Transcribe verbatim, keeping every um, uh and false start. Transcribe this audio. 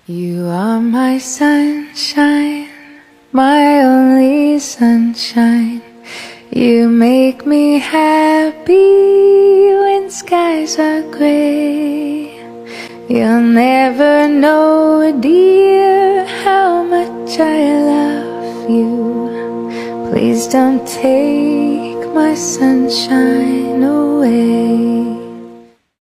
You are my sunshine, my only sunshine. You make me happy when skies are gray. You'll never know, dear, how much I love you. Please don't take my sunshine away.